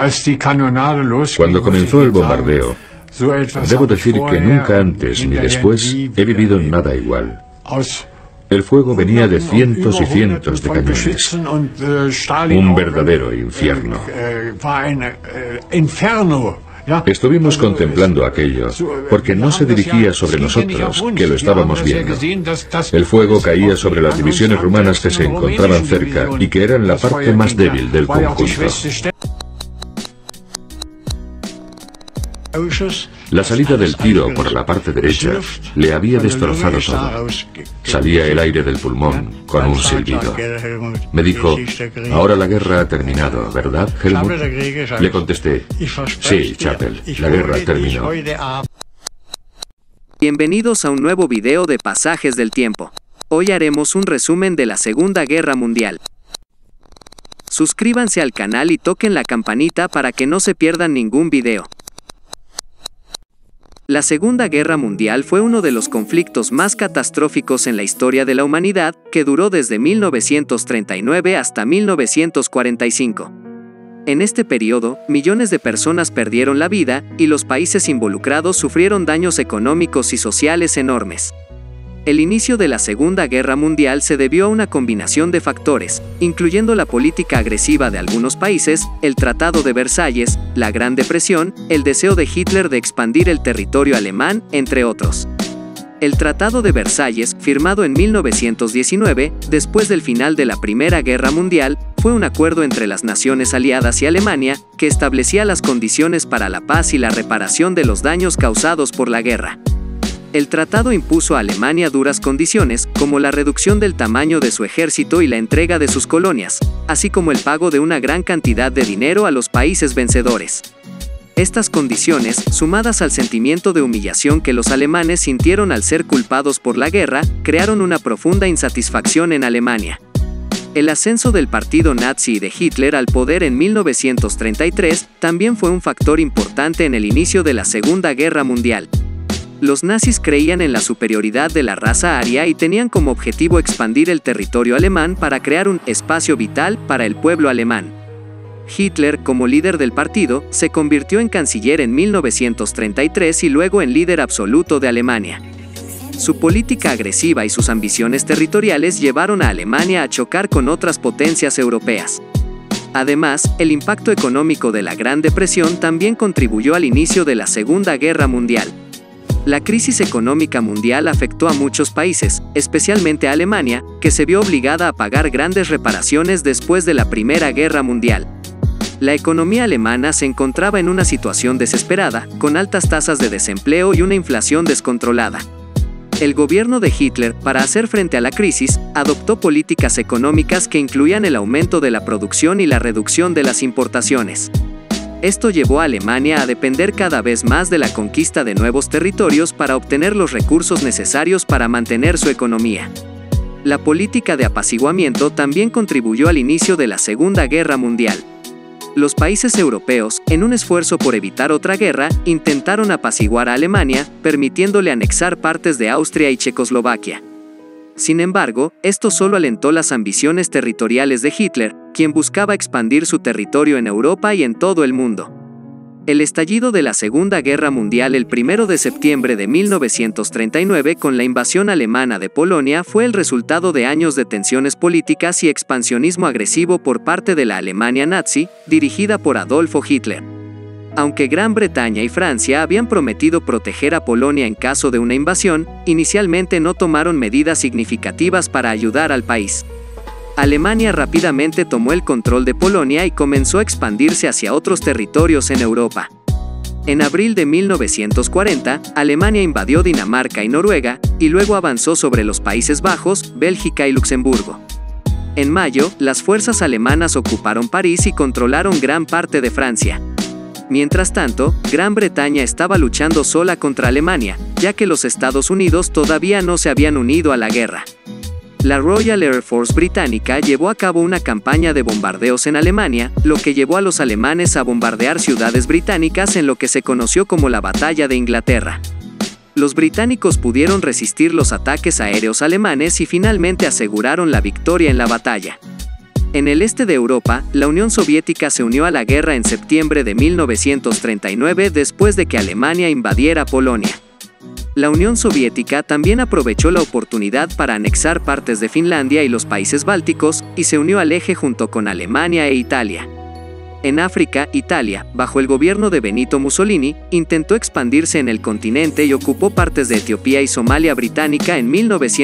Cuando comenzó el bombardeo, debo decir que nunca antes ni después he vivido nada igual. El fuego venía de cientos y cientos de cañones. Un verdadero infierno. Estuvimos contemplando aquello, porque no se dirigía sobre nosotros, que lo estábamos viendo. El fuego caía sobre las divisiones rumanas que se encontraban cerca y que eran la parte más débil del conjunto. La salida del tiro por la parte derecha le había destrozado todo. Salía el aire del pulmón con un silbido. Me dijo, ahora la guerra ha terminado, ¿verdad, Helmut? Le contesté, sí, Chappell, la guerra terminó. Bienvenidos a un nuevo video de Pasajes del Tiempo. Hoy haremos un resumen de la Segunda Guerra Mundial. Suscríbanse al canal y toquen la campanita para que no se pierdan ningún video. La Segunda Guerra Mundial fue uno de los conflictos más catastróficos en la historia de la humanidad, que duró desde 1939 hasta 1945. En este periodo, millones de personas perdieron la vida, y los países involucrados sufrieron daños económicos y sociales enormes. El inicio de la Segunda Guerra Mundial se debió a una combinación de factores, incluyendo la política agresiva de algunos países, el Tratado de Versalles, la Gran Depresión, el deseo de Hitler de expandir el territorio alemán, entre otros. El Tratado de Versalles, firmado en 1919, después del final de la Primera Guerra Mundial, fue un acuerdo entre las naciones aliadas y Alemania, que establecía las condiciones para la paz y la reparación de los daños causados por la guerra. El tratado impuso a Alemania duras condiciones, como la reducción del tamaño de su ejército y la entrega de sus colonias, así como el pago de una gran cantidad de dinero a los países vencedores. Estas condiciones, sumadas al sentimiento de humillación que los alemanes sintieron al ser culpados por la guerra, crearon una profunda insatisfacción en Alemania. El ascenso del partido nazi y de Hitler al poder en 1933 también fue un factor importante en el inicio de la Segunda Guerra Mundial. Los nazis creían en la superioridad de la raza aria y tenían como objetivo expandir el territorio alemán para crear un espacio vital para el pueblo alemán. Hitler, como líder del partido, se convirtió en canciller en 1933 y luego en líder absoluto de Alemania. Su política agresiva y sus ambiciones territoriales llevaron a Alemania a chocar con otras potencias europeas. Además, el impacto económico de la Gran Depresión también contribuyó al inicio de la Segunda Guerra Mundial. La crisis económica mundial afectó a muchos países, especialmente a Alemania, que se vio obligada a pagar grandes reparaciones después de la Primera Guerra Mundial. La economía alemana se encontraba en una situación desesperada, con altas tasas de desempleo y una inflación descontrolada. El gobierno de Hitler, para hacer frente a la crisis, adoptó políticas económicas que incluían el aumento de la producción y la reducción de las importaciones. Esto llevó a Alemania a depender cada vez más de la conquista de nuevos territorios para obtener los recursos necesarios para mantener su economía. La política de apaciguamiento también contribuyó al inicio de la Segunda Guerra Mundial. Los países europeos, en un esfuerzo por evitar otra guerra, intentaron apaciguar a Alemania, permitiéndole anexar partes de Austria y Checoslovaquia. Sin embargo, esto solo alentó las ambiciones territoriales de Hitler, quien buscaba expandir su territorio en Europa y en todo el mundo. El estallido de la Segunda Guerra Mundial el 1 de septiembre de 1939 con la invasión alemana de Polonia fue el resultado de años de tensiones políticas y expansionismo agresivo por parte de la Alemania nazi, dirigida por Adolfo Hitler. Aunque Gran Bretaña y Francia habían prometido proteger a Polonia en caso de una invasión, inicialmente no tomaron medidas significativas para ayudar al país. Alemania rápidamente tomó el control de Polonia y comenzó a expandirse hacia otros territorios en Europa. En abril de 1940, Alemania invadió Dinamarca y Noruega, y luego avanzó sobre los Países Bajos, Bélgica y Luxemburgo. En mayo, las fuerzas alemanas ocuparon París y controlaron gran parte de Francia. Mientras tanto, Gran Bretaña estaba luchando sola contra Alemania, ya que los Estados Unidos todavía no se habían unido a la guerra. La Royal Air Force británica llevó a cabo una campaña de bombardeos en Alemania, lo que llevó a los alemanes a bombardear ciudades británicas en lo que se conoció como la Batalla de Inglaterra. Los británicos pudieron resistir los ataques aéreos alemanes y finalmente aseguraron la victoria en la batalla. En el este de Europa, la Unión Soviética se unió a la guerra en septiembre de 1939 después de que Alemania invadiera Polonia. La Unión Soviética también aprovechó la oportunidad para anexar partes de Finlandia y los países bálticos, y se unió al eje junto con Alemania e Italia. En África, Italia, bajo el gobierno de Benito Mussolini, intentó expandirse en el continente y ocupó partes de Etiopía y Somalia británica en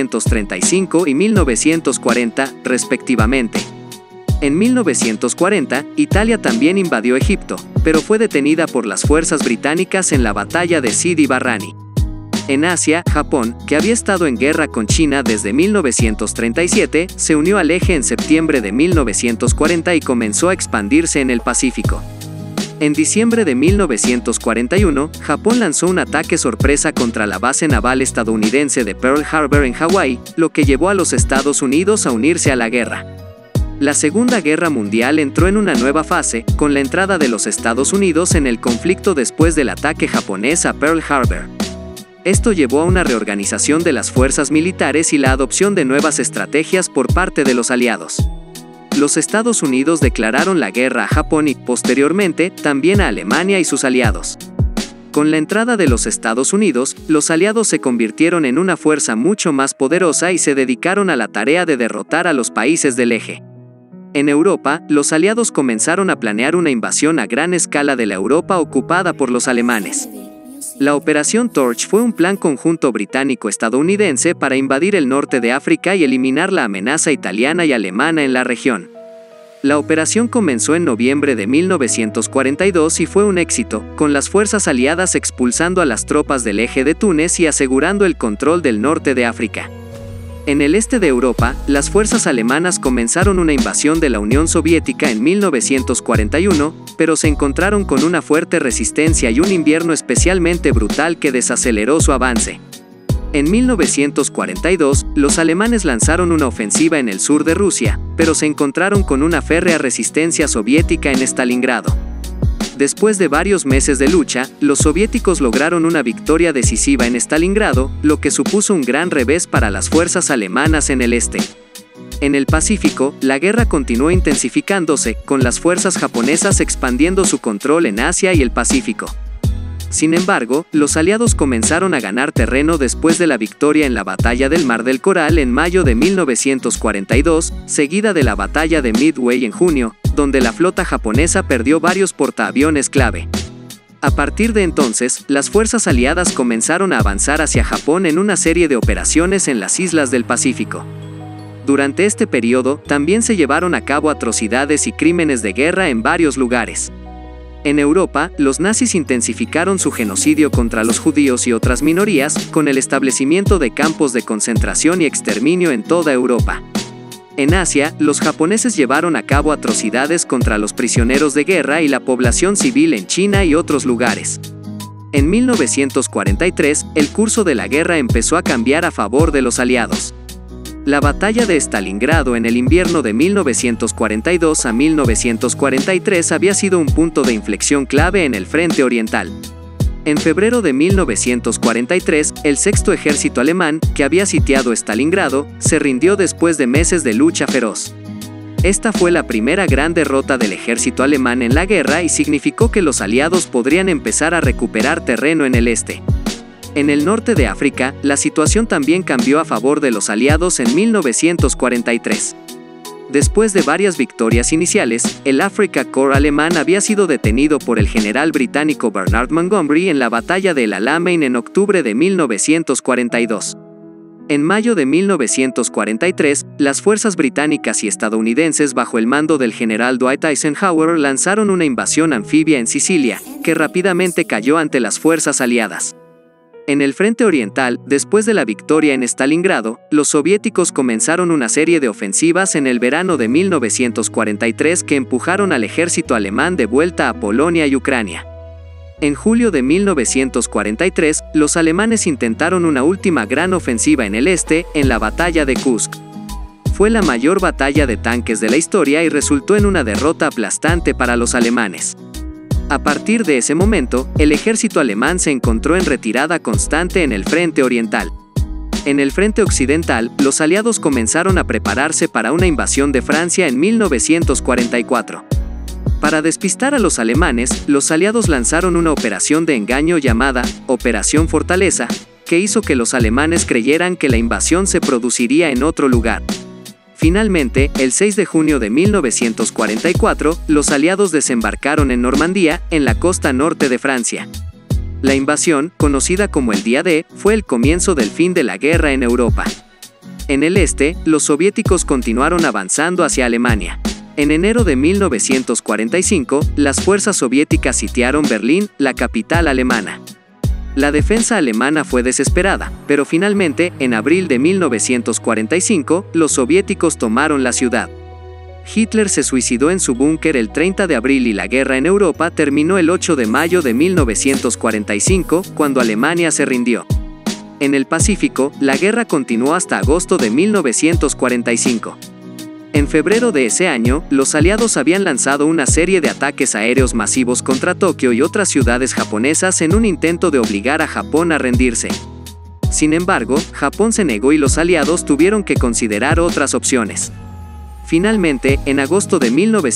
1935 y 1940, respectivamente. En 1940, Italia también invadió Egipto, pero fue detenida por las fuerzas británicas en la batalla de Sidi Barrani. En Asia, Japón, que había estado en guerra con China desde 1937, se unió al eje en septiembre de 1940 y comenzó a expandirse en el Pacífico. En diciembre de 1941, Japón lanzó un ataque sorpresa contra la base naval estadounidense de Pearl Harbor en Hawái, lo que llevó a los Estados Unidos a unirse a la guerra. La Segunda Guerra Mundial entró en una nueva fase, con la entrada de los Estados Unidos en el conflicto después del ataque japonés a Pearl Harbor. Esto llevó a una reorganización de las fuerzas militares y la adopción de nuevas estrategias por parte de los aliados. Los Estados Unidos declararon la guerra a Japón y, posteriormente, también a Alemania y sus aliados. Con la entrada de los Estados Unidos, los aliados se convirtieron en una fuerza mucho más poderosa y se dedicaron a la tarea de derrotar a los países del eje. En Europa, los aliados comenzaron a planear una invasión a gran escala de la Europa ocupada por los alemanes. La Operación Torch fue un plan conjunto británico-estadounidense para invadir el norte de África y eliminar la amenaza italiana y alemana en la región. La operación comenzó en noviembre de 1942 y fue un éxito, con las fuerzas aliadas expulsando a las tropas del eje de Túnez y asegurando el control del norte de África. En el este de Europa, las fuerzas alemanas comenzaron una invasión de la Unión Soviética en 1941, pero se encontraron con una fuerte resistencia y un invierno especialmente brutal que desaceleró su avance. En 1942, los alemanes lanzaron una ofensiva en el sur de Rusia, pero se encontraron con una férrea resistencia soviética en Stalingrado. Después de varios meses de lucha, los soviéticos lograron una victoria decisiva en Stalingrado, lo que supuso un gran revés para las fuerzas alemanas en el este. En el Pacífico, la guerra continuó intensificándose, con las fuerzas japonesas expandiendo su control en Asia y el Pacífico. Sin embargo, los aliados comenzaron a ganar terreno después de la victoria en la Batalla del Mar del Coral en mayo de 1942, seguida de la Batalla de Midway en junio, donde la flota japonesa perdió varios portaaviones clave. A partir de entonces, las fuerzas aliadas comenzaron a avanzar hacia Japón en una serie de operaciones en las islas del Pacífico. Durante este periodo, también se llevaron a cabo atrocidades y crímenes de guerra en varios lugares. En Europa, los nazis intensificaron su genocidio contra los judíos y otras minorías, con el establecimiento de campos de concentración y exterminio en toda Europa. En Asia, los japoneses llevaron a cabo atrocidades contra los prisioneros de guerra y la población civil en China y otros lugares. En 1943, el curso de la guerra empezó a cambiar a favor de los aliados. La batalla de Stalingrado en el invierno de 1942 a 1943 había sido un punto de inflexión clave en el frente oriental. En febrero de 1943, el Sexto Ejército Alemán, que había sitiado Stalingrado, se rindió después de meses de lucha feroz. Esta fue la primera gran derrota del ejército alemán en la guerra y significó que los aliados podrían empezar a recuperar terreno en el este. En el norte de África, la situación también cambió a favor de los aliados en 1943. Después de varias victorias iniciales, el Afrika Korps alemán había sido detenido por el general británico Bernard Montgomery en la batalla de El Alamein en octubre de 1942. En mayo de 1943, las fuerzas británicas y estadounidenses bajo el mando del general Dwight Eisenhower lanzaron una invasión anfibia en Sicilia, que rápidamente cayó ante las fuerzas aliadas. En el frente oriental, después de la victoria en Stalingrado, los soviéticos comenzaron una serie de ofensivas en el verano de 1943 que empujaron al ejército alemán de vuelta a Polonia y Ucrania. En julio de 1943, los alemanes intentaron una última gran ofensiva en el este, en la batalla de Kursk. Fue la mayor batalla de tanques de la historia y resultó en una derrota aplastante para los alemanes. A partir de ese momento, el ejército alemán se encontró en retirada constante en el frente oriental. En el frente occidental, los aliados comenzaron a prepararse para una invasión de Francia en 1944. Para despistar a los alemanes, los aliados lanzaron una operación de engaño llamada Operación Fortaleza, que hizo que los alemanes creyeran que la invasión se produciría en otro lugar. Finalmente, el 6 de junio de 1944, los aliados desembarcaron en Normandía, en la costa norte de Francia. La invasión, conocida como el Día D, fue el comienzo del fin de la guerra en Europa. En el este, los soviéticos continuaron avanzando hacia Alemania. En enero de 1945, las fuerzas soviéticas sitiaron Berlín, la capital alemana. La defensa alemana fue desesperada, pero finalmente, en abril de 1945, los soviéticos tomaron la ciudad. Hitler se suicidó en su búnker el 30 de abril y la guerra en Europa terminó el 8 de mayo de 1945, cuando Alemania se rindió. En el Pacífico, la guerra continuó hasta agosto de 1945. En febrero de ese año, los aliados habían lanzado una serie de ataques aéreos masivos contra Tokio y otras ciudades japonesas en un intento de obligar a Japón a rendirse. Sin embargo, Japón se negó y los aliados tuvieron que considerar otras opciones. Finalmente, en agosto de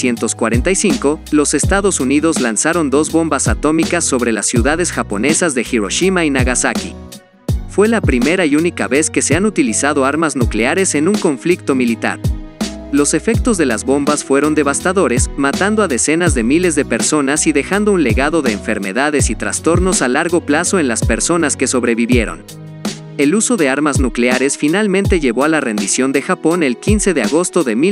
1945, los Estados Unidos lanzaron 2 bombas atómicas sobre las ciudades japonesas de Hiroshima y Nagasaki. Fue la primera y única vez que se han utilizado armas nucleares en un conflicto militar. Los efectos de las bombas fueron devastadores, matando a decenas de miles de personas y dejando un legado de enfermedades y trastornos a largo plazo en las personas que sobrevivieron. El uso de armas nucleares finalmente llevó a la rendición de Japón el 15 de agosto de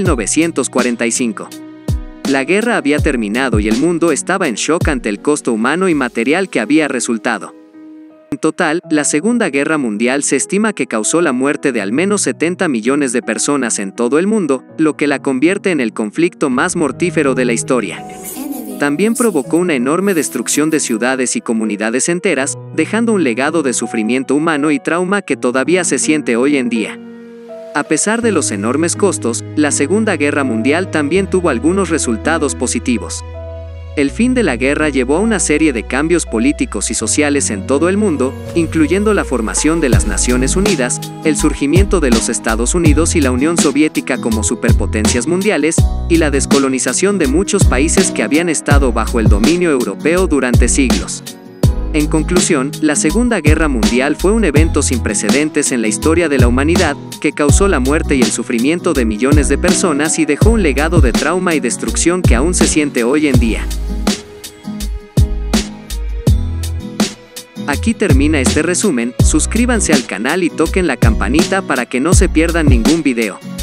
1945. La guerra había terminado y el mundo estaba en shock ante el costo humano y material que había resultado. En total, la Segunda Guerra Mundial se estima que causó la muerte de al menos 70 millones de personas en todo el mundo, lo que la convierte en el conflicto más mortífero de la historia. También provocó una enorme destrucción de ciudades y comunidades enteras, dejando un legado de sufrimiento humano y trauma que todavía se siente hoy en día. A pesar de los enormes costos, la Segunda Guerra Mundial también tuvo algunos resultados positivos. El fin de la guerra llevó a una serie de cambios políticos y sociales en todo el mundo, incluyendo la formación de las Naciones Unidas, el surgimiento de los Estados Unidos y la Unión Soviética como superpotencias mundiales, y la descolonización de muchos países que habían estado bajo el dominio europeo durante siglos. En conclusión, la Segunda Guerra Mundial fue un evento sin precedentes en la historia de la humanidad, que causó la muerte y el sufrimiento de millones de personas y dejó un legado de trauma y destrucción que aún se siente hoy en día. Aquí termina este resumen, suscríbanse al canal y toquen la campanita para que no se pierdan ningún video.